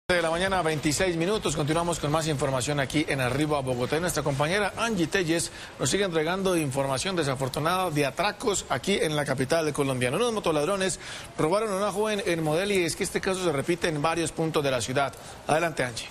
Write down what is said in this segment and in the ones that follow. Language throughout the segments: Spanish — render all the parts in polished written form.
De la mañana, 26 minutos. Continuamos con más información aquí en Arriba Bogotá. Y nuestra compañera Angie Telles nos sigue entregando información desafortunada de atracos aquí en la capital de Colombia. Unos motoladrones robaron a una joven en Modelia y es que este caso se repite en varios puntos de la ciudad. Adelante, Angie.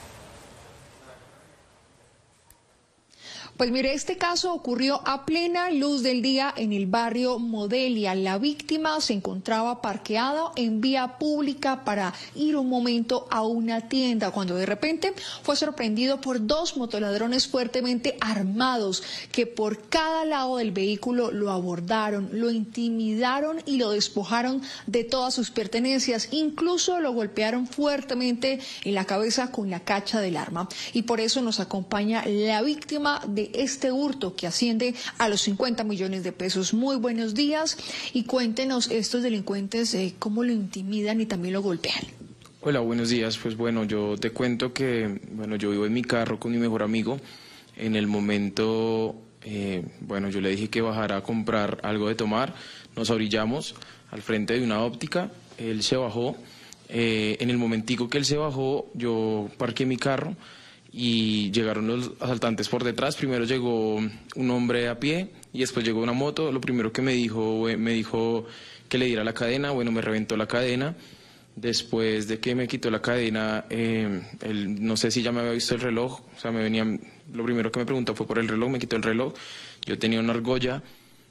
Pues mire, este caso ocurrió a plena luz del día en el barrio Modelia. La víctima se encontraba parqueada en vía pública para ir un momento a una tienda, cuando de repente fue sorprendido por dos motoladrones fuertemente armados que por cada lado del vehículo lo abordaron, lo intimidaron y lo despojaron de todas sus pertenencias. Incluso lo golpearon fuertemente en la cabeza con la cacha del arma. Y por eso nos acompaña la víctima de este hurto que asciende a los 50 millones de pesos. Muy buenos días y cuéntenos estos delincuentes cómo lo intimidan y también lo golpean. Hola, buenos días. Pues bueno, yo te cuento que yo vivo en mi carro con mi mejor amigo. En el momento, yo le dije que bajara a comprar algo de tomar. Nos orillamos al frente de una óptica. Él se bajó. En el momentico que él se bajó, yo parqué mi carro y llegaron los asaltantes por detrás. Primero llegó un hombre a pie y después llegó una moto. Lo primero que me dijo que le diera la cadena. Bueno, me reventó la cadena. Después de que me quitó la cadena, él, no sé si ya me había visto el reloj, o sea, lo primero que me preguntó fue por el reloj, me quitó el reloj. Yo tenía una argolla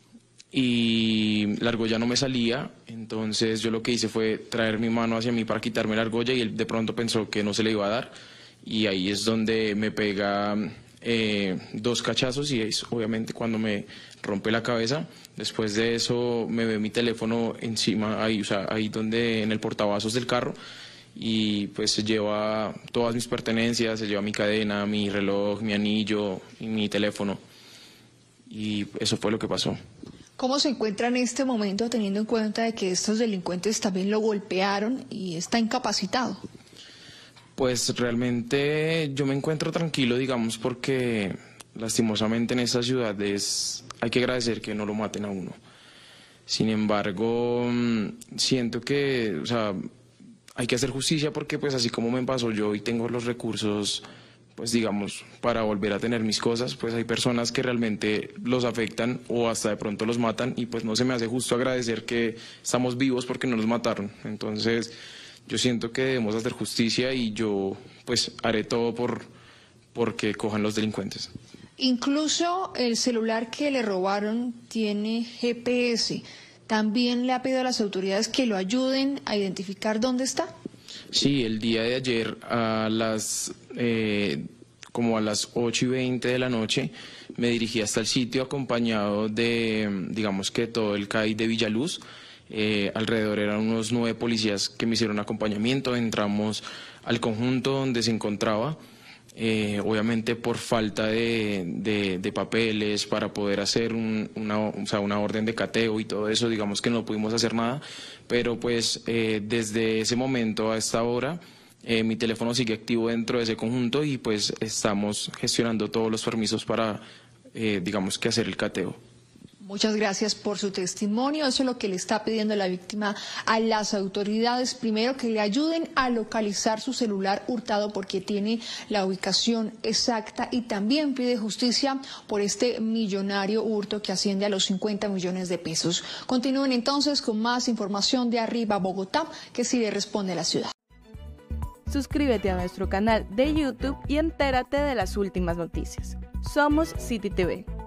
y la argolla no me salía, entonces yo lo que hice fue traer mi mano hacia mí para quitarme la argolla y él de pronto pensó que no se le iba a dar. Y ahí es donde me pega dos cachazos y es obviamente cuando me rompe la cabeza. Después de eso me ve mi teléfono encima, ahí, o sea, ahí donde en el portavasos del carro, y pues se lleva todas mis pertenencias, se lleva mi cadena, mi reloj, mi anillo y mi teléfono. Y eso fue lo que pasó. ¿Cómo se encuentra en este momento teniendo en cuenta de que estos delincuentes también lo golpearon y está incapacitado? Pues realmente yo me encuentro tranquilo, digamos, porque lastimosamente en esta ciudad hay que agradecer que no lo maten a uno. Sin embargo, siento que, o sea, hay que hacer justicia porque pues así como me pasó yo y tengo los recursos, pues digamos, para volver a tener mis cosas, pues hay personas que realmente los afectan o hasta de pronto los matan y pues no se me hace justo agradecer que estamos vivos porque no los mataron. Entonces yo siento que debemos hacer justicia y yo pues haré todo porque cojan los delincuentes. Incluso el celular que le robaron tiene GPS. ¿También le ha pedido a las autoridades que lo ayuden a identificar dónde está? Sí, el día de ayer como a las 8:20 de la noche me dirigí hasta el sitio acompañado de, digamos que todo el CAI de Villaluz. Alrededor eran unos 9 policías que me hicieron acompañamiento. Entramos al conjunto donde se encontraba, obviamente por falta de papeles para poder hacer una orden de cateo y todo eso, digamos que no pudimos hacer nada, pero pues desde ese momento a esta hora mi teléfono sigue activo dentro de ese conjunto y pues estamos gestionando todos los permisos para, digamos que hacer el cateo. Muchas gracias por su testimonio. Eso es lo que le está pidiendo la víctima a las autoridades. Primero, que le ayuden a localizar su celular hurtado porque tiene la ubicación exacta, y también pide justicia por este millonario hurto que asciende a los 50 millones de pesos. Continúen entonces con más información de Arriba Bogotá, que sí le responde a la ciudad. Suscríbete a nuestro canal de YouTube y entérate de las últimas noticias. Somos City TV.